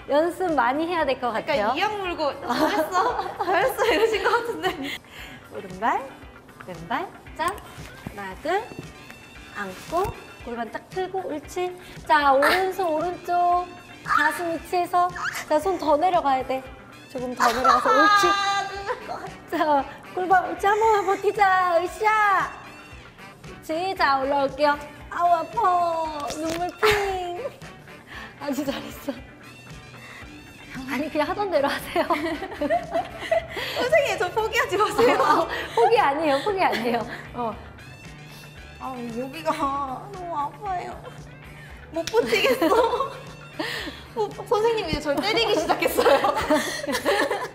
연습 많이 해야 될 것 같아요. 약간 이악 물고 잘했어 이러신 것 같은데. 오른발, 왼발, 짠. 하나, 둘. 안고 골반 딱 틀고 옳지. 자, 오른손 오른쪽 가슴 위치에서 자, 손 더 내려가야 돼. 조금 더 내려가서 옳지. 자, 골반 옳지. 한 번만 버티자. 으쌰. 옳지. 자, 올라올게요. 아우 아파. 눈물 핑. 아주 잘했어. 아니 그냥 하던 대로 하세요. 선생님 저 포기하지 마세요. 포기 아니에요. 포기 아니에요. 아 여기가 너무 아파요. 못 버티겠어. 선생님이 이제 절 때리기 시작했어요.